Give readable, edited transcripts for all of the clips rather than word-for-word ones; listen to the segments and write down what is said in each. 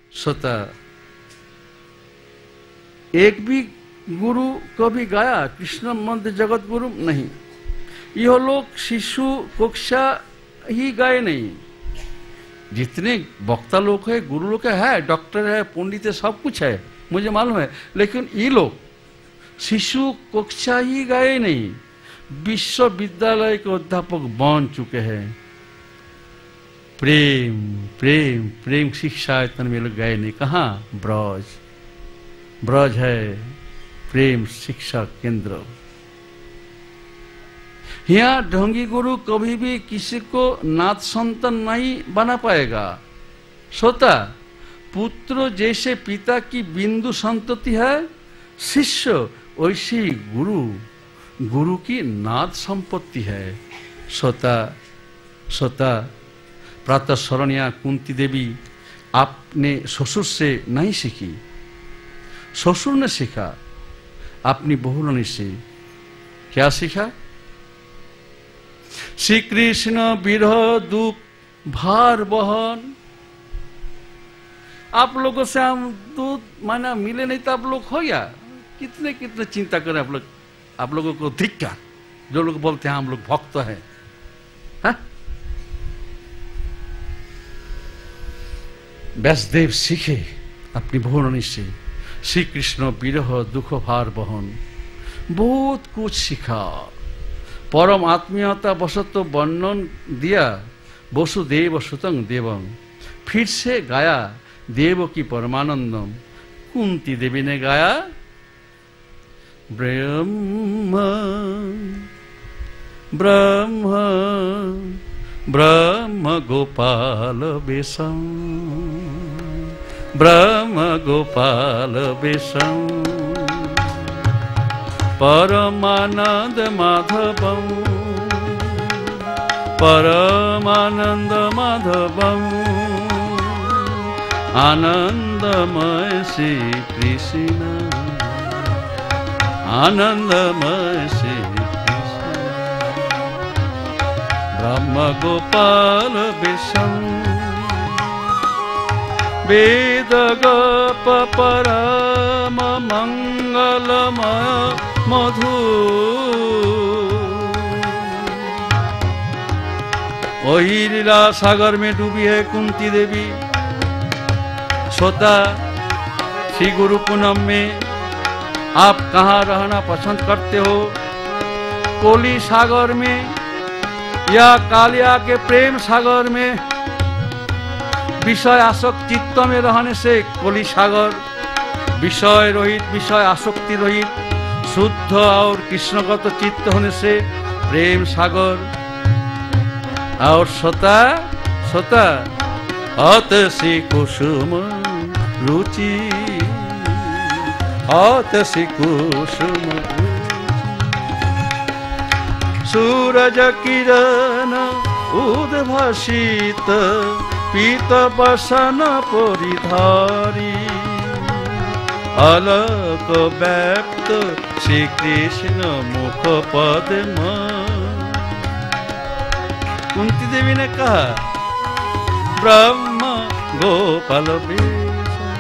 श्रोता, एक भी गुरु कभी गाया कृष्ण मंत्र जगत गुरु नहीं। यह लोग शिशु कक्षा ही गाए नहीं। जितने वक्ता लोग है, गुरु लोग है, डॉक्टर है, पंडित है, सब कुछ है, मुझे मालूम है, लेकिन ये लोग शिशु कक्षा ही गाए नहीं, विश्वविद्यालय के अध्यापक बन चुके हैं। प्रेम प्रेम प्रेम शिक्षा इतने में लोग गए नहीं। कहाँ? ब्रज, ब्रज है प्रेम शिक्षा केंद्र। यहाँ ढोंगी गुरु कभी भी किसी को नाथ संतान नहीं बना पाएगा। श्रोता, पुत्र जैसे पिता की बिंदु संतति है, शिष्य वैसी गुरु गुरु की नाथ संपत्ति है। श्रोता, श्रोता, प्रातः स्मरणीय कुंती देवी आपने ससुर से नहीं सीखी, ससुर ने सीखा, अपनी बहू ने से क्या सीखा? श्री कृष्ण विरह दुख भार बहन। आप लोगों से हम दूध माना मिले नहीं तो आप लोग हो गया। कितने कितने चिंता करें आप लोगों को धिक्कार, जो लोग बोलते हैं हम लोग भक्त हैं। व्यासदेव सीखे अपनी भूरणी से श्री कृष्ण विरह दुख भार बहन, बहुत कुछ सीखा। परम आत्मीयता वसत वर्णन दिया वसुदेव सुतं देवं। फिर से गाया देव की परमानंदम। कुंती देवी ने गाया ब्रह्म ब्रह्म ब्रह्म गोपाल बेसम, ब्रह्म गोपाल बेसम, परमानंद माधवम, परमानंद माधवम, आनंदमय श्री कृष्ण, आनंदमय श्री कृष्ण, ब्रह्म गोपाल बेसम, वेद गप परम मंगलमय मधु। वही लीला सागर में डूबी है कुंती देवी। श्रोता, श्री गुरु पूनम में आप कहाँ रहना पसंद करते हो? कोली सागर में या कालिया के प्रेम सागर में? विषय आसक्त चित्त में रहने से कोली सागर, विषय रहित, विषय आसक्ति रहित शुद्ध और कृष्णगत चित्त होने से प्रेम सागर। और श्रोता, श्रोता, अत श्री कुसुम रुचि, अत श्री कुसुम सूरज किरण उद्भासित पीत बसन परिधारी, अलक व्याप्त श्री कृष्ण मुख पद्म। कुंती देवी ने कहा ब्रह्म गोपाल बेसम,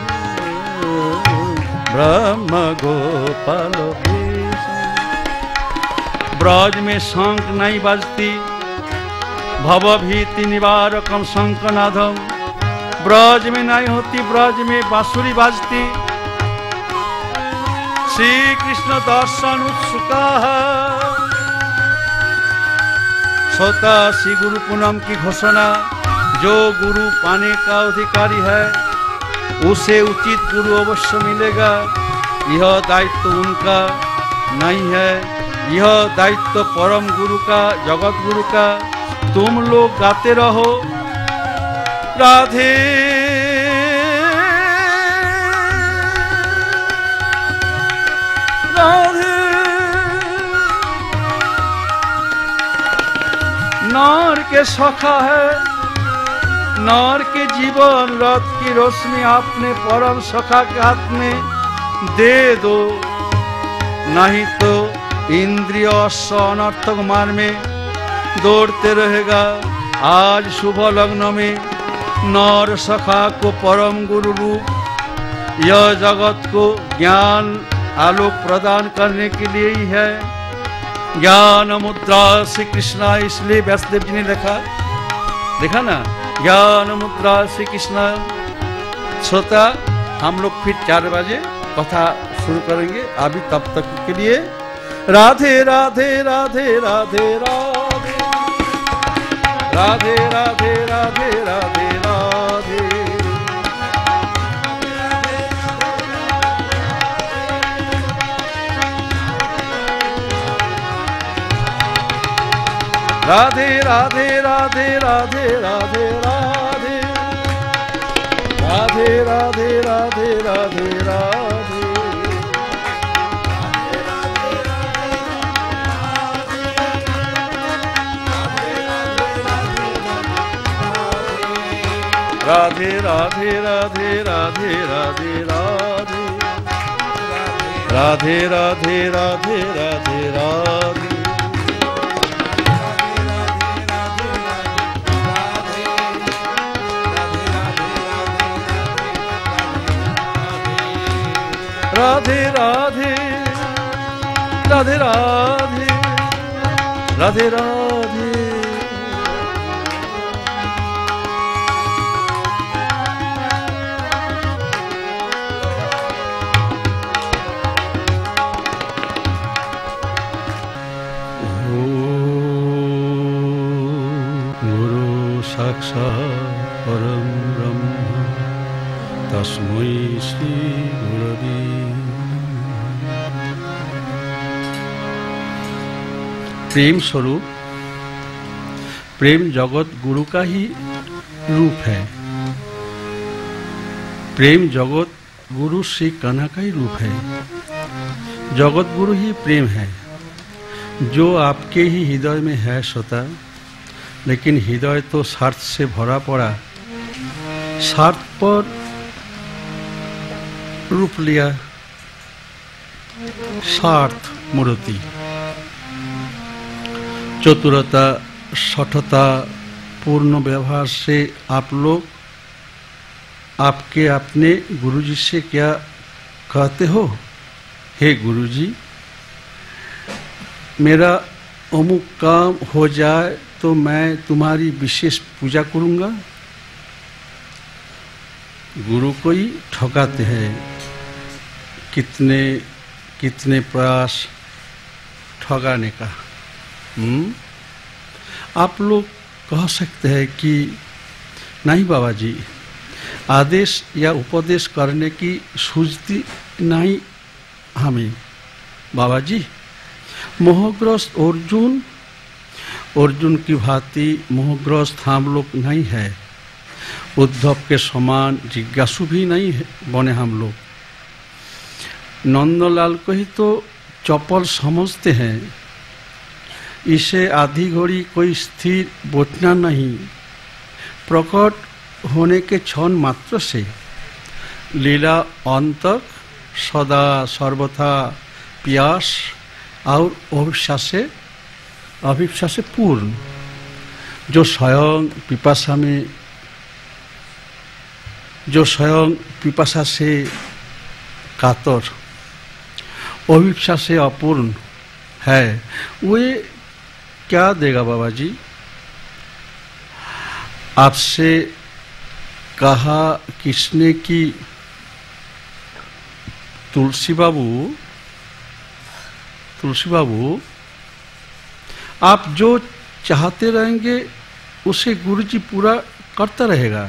ब्रह्म गोपाल बेसम। ब्रज में शंख नहीं बजती, भवभीति निवारकम शंखनादम। ब्रज में नहीं होती, ब्रज में बांसुरी बाजती। श्री कृष्ण दर्शन उत्सुका है। श्रोता, श्री गुरु पूनम की घोषणा, जो गुरु पाने का अधिकारी है उसे उचित गुरु अवश्य मिलेगा। यह दायित्व उनका नहीं है, यह दायित्व परम गुरु का, जगत गुरु का। तुम लोग गाते रहो राधे राधे। नार के सखा है, नार के जीवन रथ की रोशनी आपने परम सखा के हाथ में दे दो, नहीं तो इंद्रिय अनर्थक मार्ग में दौड़ते रहेगा। आज शुभ लग्न में नर सखा को परम गुरु रूप, यह जगत को ज्ञान आलोक प्रदान करने के लिए ही है। ज्ञान मुद्रा श्री कृष्णा, इसलिए व्यासदेव जी ने देखा ना, ज्ञान मुद्रा श्री कृष्णा। श्रोता, हम लोग फिर 4 बजे कथा शुरू करेंगे। अभी तब तक के लिए राधे राधे राधे राधे राधे राधे राधे राधे राधे राधे। राधे राधे राधे राधे राधे राधे राधे राधे राधे राधे राधे। राधे राधे राधे राधे राधे राधे राधे राधे राधे राधे राधे। राधे राधे राधे राधे राधे राधे। गुरु साक्षात् परम ब्रह्म तस्मै श्री गुरवे। प्रेम स्वरूप, प्रेम जगत गुरु का ही रूप है। प्रेम जगत गुरु श्री कान्हा का ही रूप है। जगत गुरु ही प्रेम है, जो आपके ही हृदय में है श्रोता। लेकिन हृदय तो स्वार्थ से भरा पड़ा, स्वार्थ पर रूप लिया, स्वार्थ मूर्ति। चतुरता, सठता, पूर्ण व्यवहार से आप लोग आपके अपने गुरुजी से क्या कहते हो? हे गुरुजी, मेरा अमुक काम हो जाए तो मैं तुम्हारी विशेष पूजा करूंगा। गुरु को ही ठकाते हैं। कितने प्रयास ठगाने का। आप लोग कह सकते हैं कि नहीं बाबा जी, आदेश या उपदेश करने की सूझती नहीं हमें। बाबा जी, मोहग्रस्त अर्जुन की भांति मोहग्रस्त हम लोग नहीं है। उद्धव के समान जिज्ञासु भी नहीं बने हम लोग। नंदलाल को ही तो चपल समझते हैं। इसे आधी घड़ी कोई स्थिर बोतना नहीं। प्रकट होने के क्षण मात्र से लीला अंतक सदा सर्वथा प्यास और अभिप्सा से पूर्ण, जो स्वयं पिपासा से कातर, अभिप्सा से अपूर्ण है, वे क्या देगा बाबा जी? आपसे कहा किसने कि तुलसी बाबू, आप जो चाहते रहेंगे उसे गुरुजी पूरा करता रहेगा।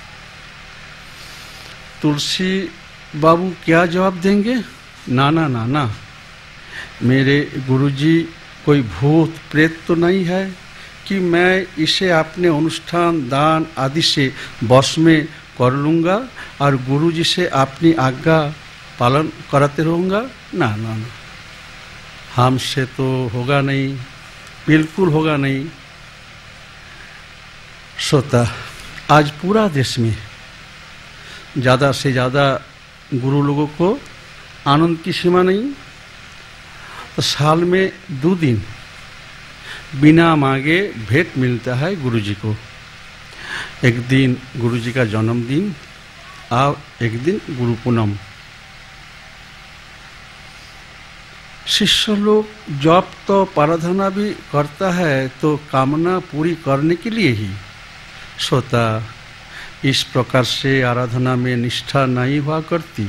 तुलसी बाबू क्या जवाब देंगे? ना, मेरे गुरुजी कोई भूत प्रेत तो नहीं है कि मैं इसे अपने अनुष्ठान दान आदि से वश में कर लूँगा और गुरुजी से अपनी आज्ञा पालन कराते रहूँगा। ना, हमसे तो होगा नहीं, बिल्कुल होगा नहीं। श्रोता, आज पूरा देश में ज़्यादा से ज़्यादा गुरु लोगों को आनंद की सीमा नहीं। तो साल में 2 दिन बिना मांगे भेंट मिलता है गुरुजी को। एक दिन गुरु जी का जन्मदिन और एक दिन गुरु पूनम। शिष्य लोग जब तो प्रार्थना भी करता है तो कामना पूरी करने के लिए ही सोता। इस प्रकार से आराधना में निष्ठा नहीं हुआ करती।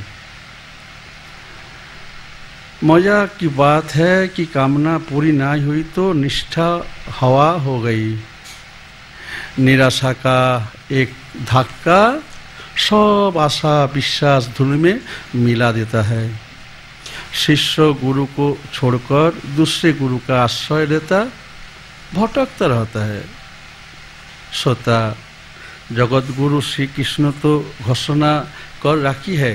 मजा की बात है कि कामना पूरी नहीं हुई तो निष्ठा हवा हो गई। निराशा का एक धक्का सब आशा विश्वास धूल में मिला देता है। शिष्य गुरु को छोड़कर दूसरे गुरु का आश्रय लेता भटकता रहता है। सोता जगत गुरु श्री कृष्ण तो घोषणा कर रखी है,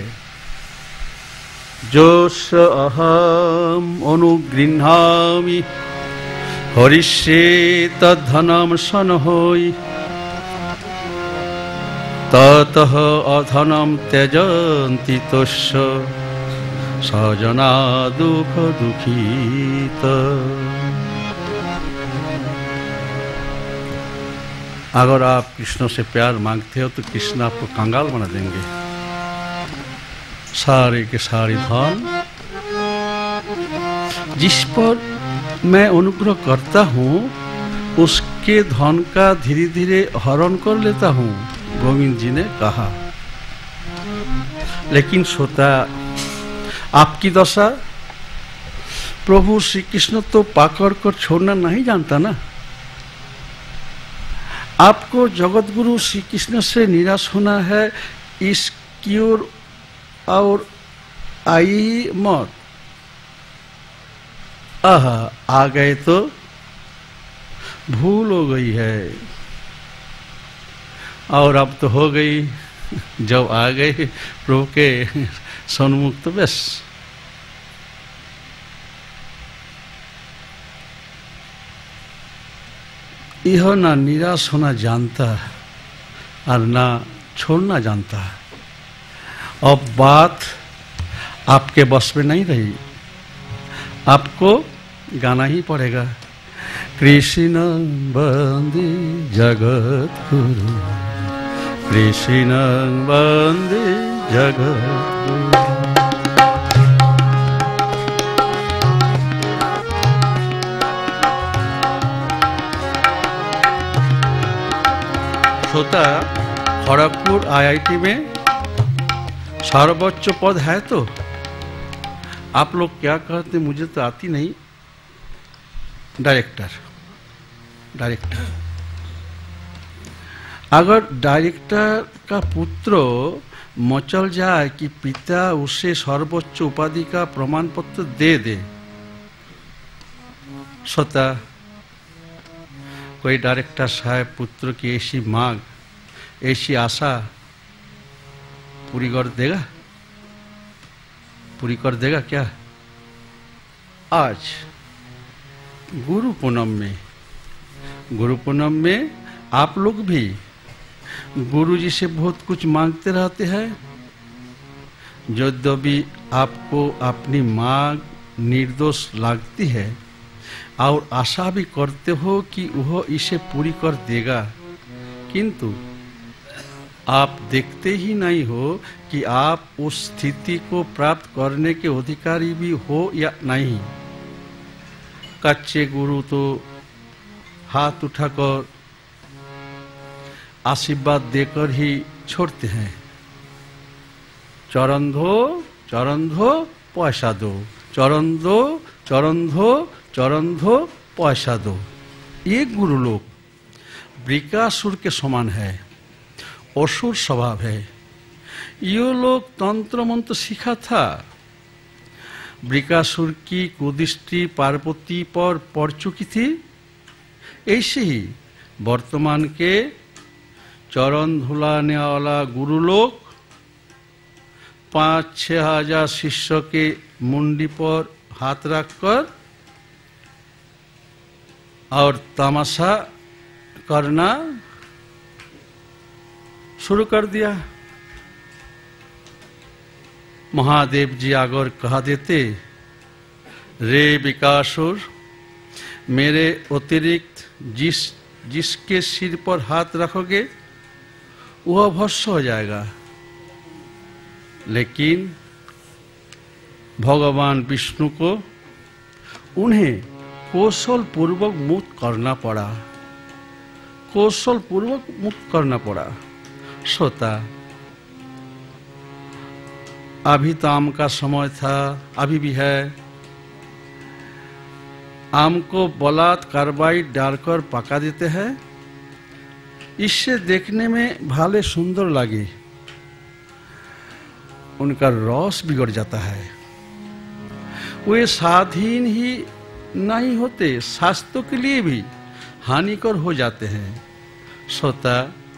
जोश अहम अनुगृह्णामि हरिष्ये तद्धनम सनहोई ततः अधनम त्यजन्ति तस्य सजना दुख दुखित। अगर आप कृष्ण से प्यार मांगते हो तो कृष्ण आपको कंगाल बना देंगे। सारे के सारे धन जिस पर मैं अनुग्रह करता हूँ उसके धन का धीरे धीरे हरण कर लेता हूँ, गोविंद जी ने कहा। लेकिन सोता आपकी दशा प्रभु श्री कृष्ण तो पाकड़ कर छोड़ना नहीं जानता ना। आपको जगत गुरु श्री कृष्ण से निराश होना है, इसकी ओर और आई मत। आ गए तो भूल हो गई है और अब तो हो गई। जब आ गए प्रभु के सन्मुख तो बस। यह ना निराश होना जानता है और ना छोड़ना जानता है। अब बात आपके बस में नहीं रही, आपको गाना ही पड़ेगा। कृष्ण वंदे जगत गुरु, कृष्ण वंदे जगत गुरु। श्रोता, खड़गपुर IIT में सर्वोच्च पद है तो आप लोग क्या कहते, मुझे तो आती नहीं। डायरेक्टर। अगर डायरेक्टर का पुत्र मचल जाए कि पिता उसे सर्वोच्च उपाधि का प्रमाण पत्र दे दे, सोता कोई डायरेक्टर साहब पुत्र की ऐसी मांग, ऐसी आशा पूरी कर देगा? पूरी कर देगा क्या? आज गुरु पूनम में आप लोग भी गुरु जी से बहुत कुछ मांगते रहते हैं। यद्यपि आपको अपनी मांग निर्दोष लगती है और आशा भी करते हो कि वह इसे पूरी कर देगा, किंतु आप देखते ही नहीं हो कि आप उस स्थिति को प्राप्त करने के अधिकारी भी हो या नहीं। कच्चे गुरु तो हाथ उठाकर आशीर्वाद देकर ही छोड़ते हैं। चरण धो पैसा दो, चरण धो पैसा दो। ये गुरु लोग वृकासुर के समान है, असुर स्वभाव है। ये लोग तंत्र मंत्र सीखा था। वृकासुर की कुदृष्टि पार्वती पर पड़ चुकी थी। ऐसे ही वर्तमान के चरण धुलाने वाला गुरु लोग 5-6 हजार शिष्य के मुंडी पर हाथ रखकर और तमाशा करना शुरू कर दिया। महादेव जी अगर कहा देते, रे विकासुर, मेरे अतिरिक्त जिसके सिर पर हाथ रखोगे वह भस्म हो जाएगा। लेकिन भगवान विष्णु को उन्हें कौशल पूर्वक मुक्त करना पड़ा, कौशल पूर्वक मुक्त करना पड़ा। श्रोता, अभी तो आम का समय था, अभी भी है। आम को बलात् कार्बाइड डालकर पका देते हैं, इससे देखने में भले सुंदर लगे, उनका रस बिगड़ जाता है। वे स्वाधीन ही नहीं होते, स्वास्थ्य के लिए भी हानिकर हो जाते हैं। श्रोता,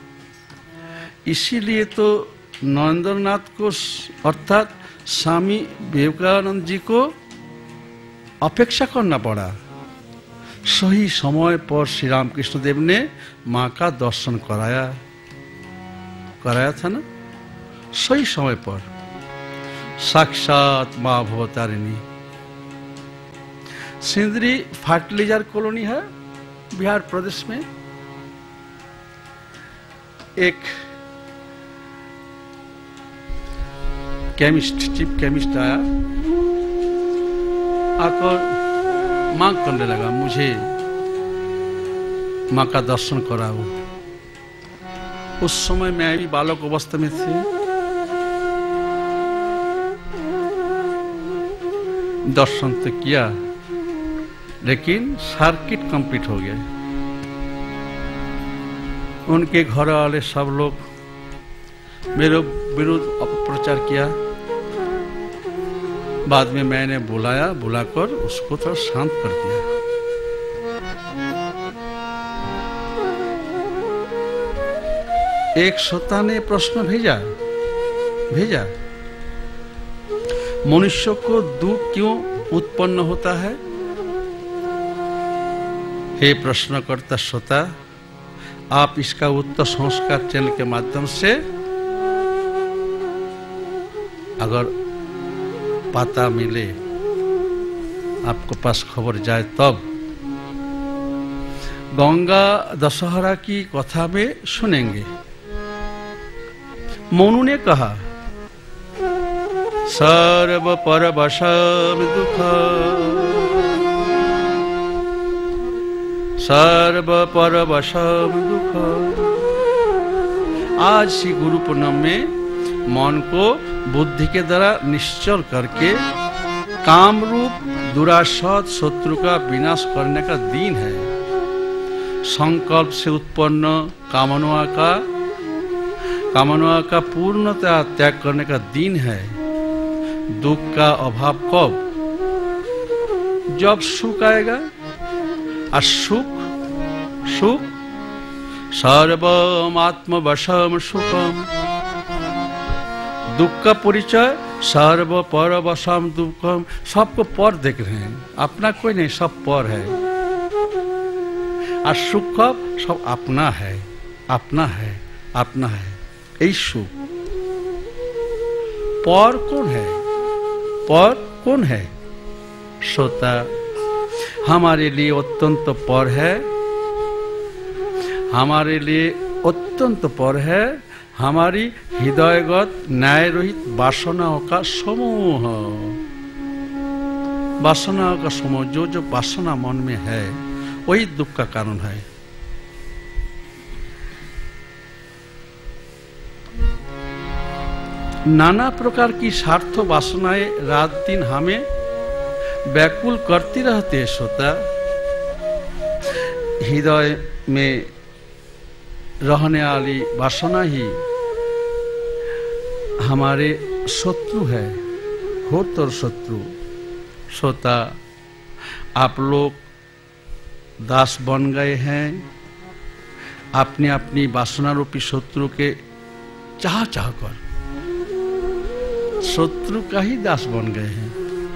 इसीलिए तो नरेंद्रनाथ को अर्थात स्वामी विवेकानंद जी को अपेक्षा करना पड़ा। सही समय पर श्री रामकृष्ण देव ने माँ का दर्शन कराया था ना, सही समय पर। साक्षात माँ भवतारिणी। सिंदरी फर्टिलाइजर कॉलोनी है बिहार प्रदेश में। एक केमिस्ट, चीफ केमिस्ट आया, आकर मांग करने लगा, मुझे माँ का दर्शन कराओ। उस समय मैं भी बालक अवस्था में थी। दर्शन तो किया, लेकिन सर्किट कंप्लीट हो गया। उनके घर वाले सब लोग मेरे विरुद्ध अपप्रचार किया। बाद में मैंने बुलाकर उसको थोड़ा शांत कर दिया। एक श्रोता ने प्रश्न भेजा, मनुष्य को दुख क्यों उत्पन्न होता है? हे प्रश्नकर्ता श्रोता, आप इसका उत्तर संस्कार चैनल के माध्यम से अगर पता मिले, आपको पास खबर जाए तब। गंगा दशहरा की कथा में सुनेंगे। मोनू ने कहा, सर्व परवशम दुख, सर्व परवशम दुख। आज श्री गुरु पूर्णिमा में मन को बुद्धि के द्वारा निश्चल करके काम रूप दुरासत शत्रु का विनाश करने का दिन है। संकल्प से उत्पन्न कामना का पूर्णतः त्याग करने का दिन है। दुख का अभाव कब? जब सुख आएगा। और सुख सर्वम आत्मवशम सुखम। दुख का परिचय सर्व परवशम दुखम। सबको पर देख रहे हैं, अपना कोई नहीं, सब पर है। और सुख सब अपना है, अपना है, अपना है। यही सुख। पर कौन है? पर कौन है? श्रोता, हमारे लिए अत्यंत पर है, हमारे लिए अत्यंत पर है हमारी हृदयगत न्याय रहित वासनाओं का समूह। वासनाओं का समूह, जो वासना मन में है, वही दुख का कारण है। नाना प्रकार की स्वार्थ वासनाएं रात दिन हमें व्याकुल करती रहती है। श्रोता, हृदय में रहने वाली वासना ही हमारे शत्रु है, घोरतर शत्रु। श्रोता, आप लोग दास बन गए हैं अपनी अपनी वासना रूपी शत्रु के चाह कर शत्रु का ही दास बन गए हैं।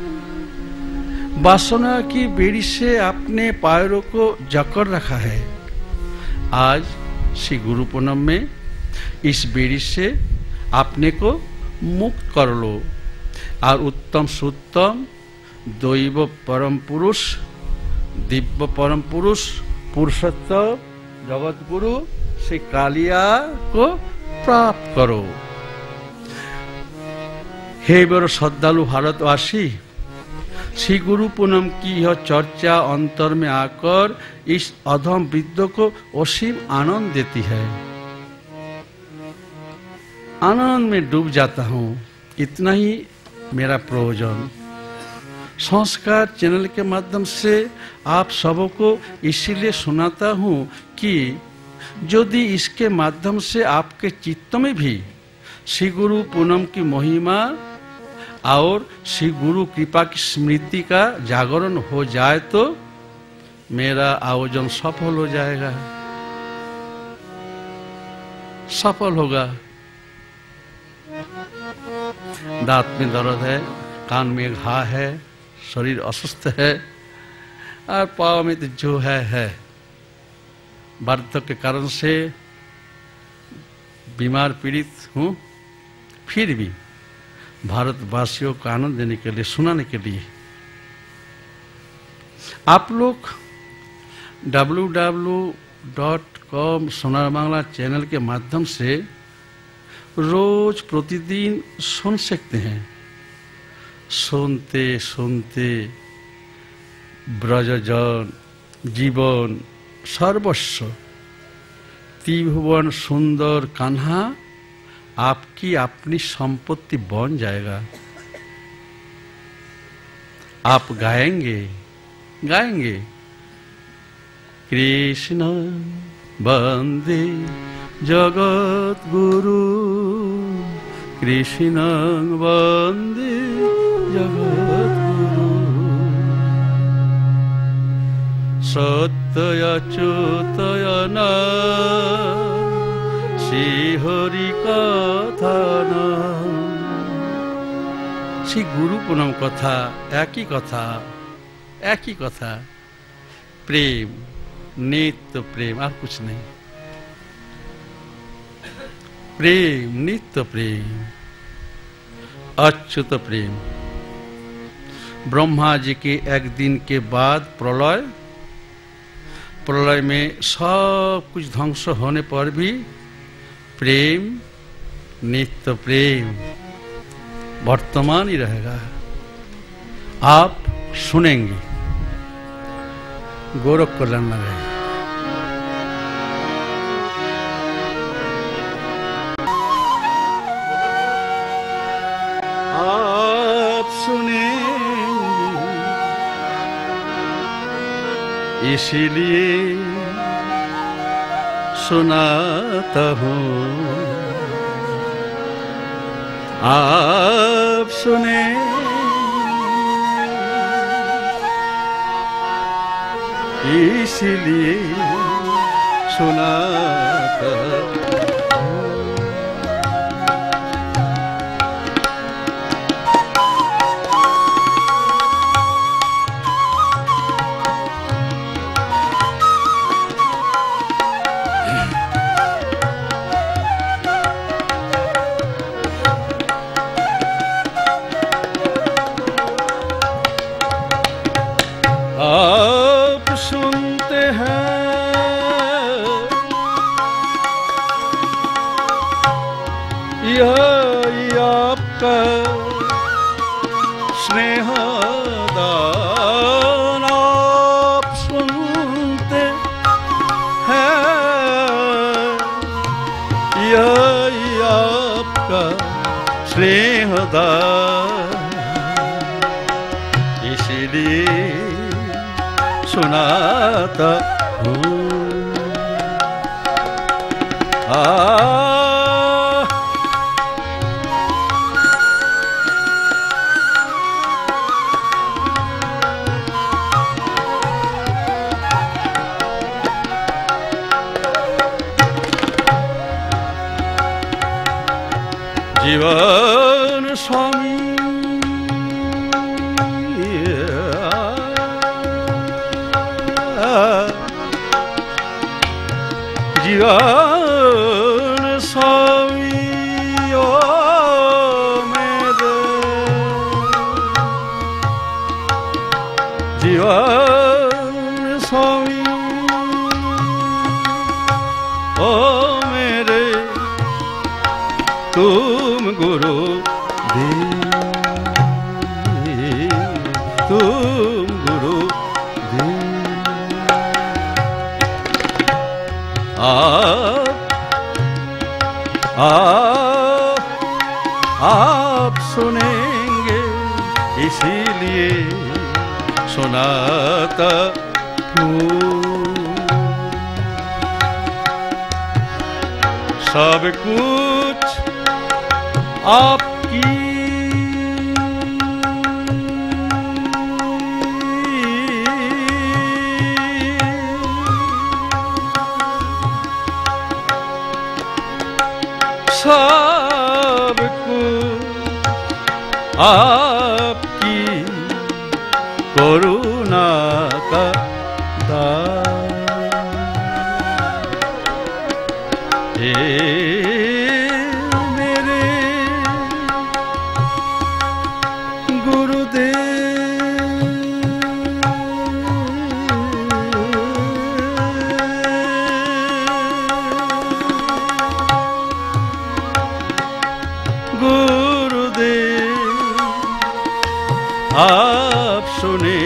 वासना की बेड़ी से अपने पैरों को जकड़ रखा है। आज श्री गुरु पूर्णिमा में इस बेड़ी से अपने को मुक्त कर लो और उत्तम सुत्तम दैव परम पुरुष, दिव्य परम पुरुष, पुरुषोत्तम जगत गुरु श्री कालिया को प्राप्त करो। हे बड़ो श्रद्धालु भारतवासी, श्री गुरु पूनम की यह चर्चा अंतर में आकर इस अधम वृद्ध को असीम आनंद देती है। आनंद में डूब जाता हूँ। इतना ही मेरा प्रयोजन। संस्कार चैनल के माध्यम से आप सबको इसीलिए सुनाता हूँ कि यदि इसके माध्यम से आपके चित्त में भी श्री गुरु पूनम की महिमा और श्री गुरु कृपा की स्मृति का जागरण हो जाए तो मेरा आयोजन सफल हो जाएगा, सफल होगा। दांत में दर्द है, कान में घा है, शरीर अस्वस्थ है और पाँव में तो जो है वार्धक्य के कारण से बीमार पीड़ित हूँ। फिर भी भारतवासियों को आनंद देने के लिए, सुनाने के लिए आप लोग www.com सोनार बांग्ला चैनल के माध्यम से रोज प्रतिदिन सुन सकते हैं। सुनते सुनते ब्रजजन जीवन सर्वस्व त्रिभुवन सुंदर कान्हा आपकी अपनी संपत्ति बन जाएगा। आप गाएंगे गाएंगे कृष्ण वंदे जगत गुरु, कृष्ण वंदे जगत गुरु, सत्य अच्युतयन श्री हरि कथा न। श्री गुरु पूनम कथा एक ही कथा, प्रेम, नित्य प्रेम, और कुछ नहीं। प्रेम, नित्य प्रेम, अच्युत प्रेम। ब्रह्मा जी के एक दिन के बाद प्रलय में सब कुछ ध्वंस होने पर भी प्रेम, नित्य प्रेम वर्तमान ही रहेगा। आप सुनेंगे। गोरख कल्याण लगे। आप सुनेंगे इसीलिए सुनाता हूँ। आप सुने इसलिए सुनाता इसलिए सुनाता हूँ। जीवन स्वामी जीवन स्वामी ओ मेरे जीवन स्वामी ओ मेरे तुम गुरु देव, तुम गुरु देव। आप सुनेंगे इसीलिए सुनाता हूँ। सब कुछ आपकी सब कुछ आपकी करुणा का दान। मेरे गुरुदेव, गुरुदेव आप सुने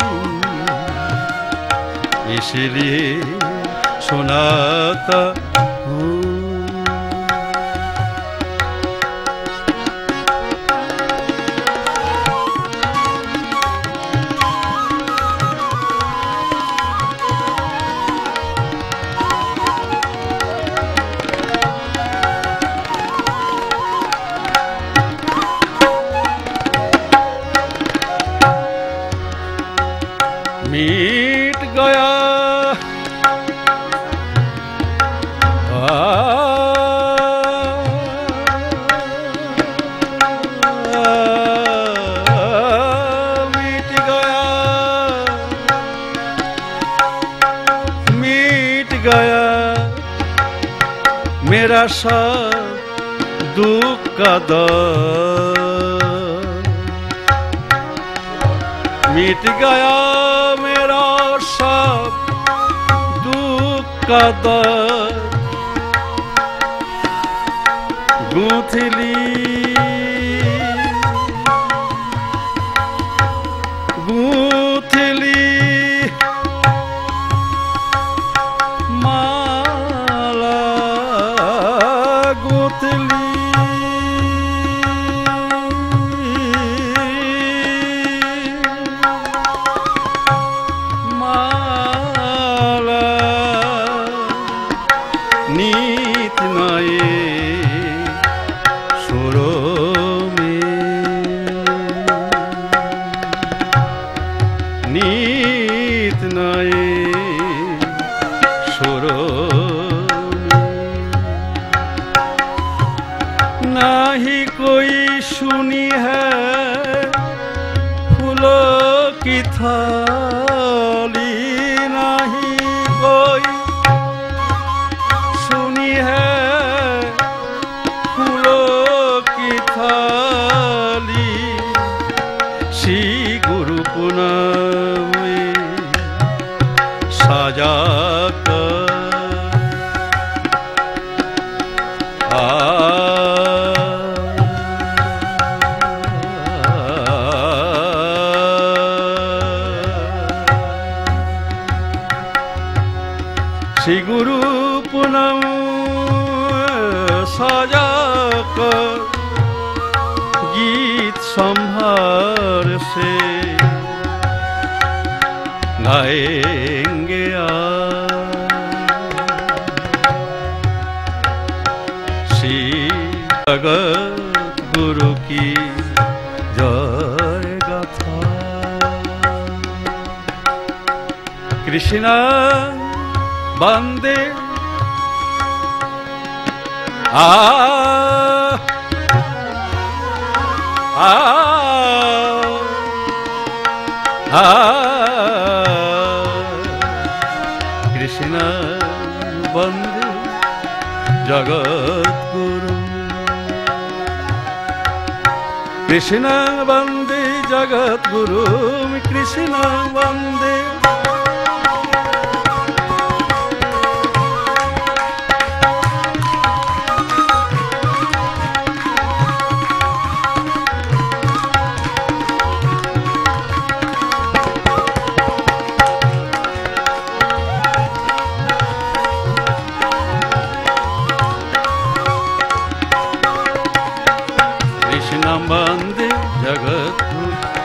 इसलिए सुनाता हूँ। मिट गया मिट गया मेरा सब दुख का दर्द। मिट गया मेरा सब दुख का दर्द। गूंथली गूंथली माला गूंथली माला नीत नए सुरों में, नीत नए सुरों में। नहीं कोई सुनी है फूलों की थाली, नहीं कोई सुनी है फूलों की थाली। श्री गुरु पूनम में सजा कर श्री गुरु पूनम सजा कर गीत संभार से गाएंगे श्री जगत गुरु की जय गाथा। कृष्ण वंदे कृष्ण वंदे जगत गुरु। कृष्ण वंदे जगत गुरु, कृष्ण वंदे। वन्दे जगद्गुरुम्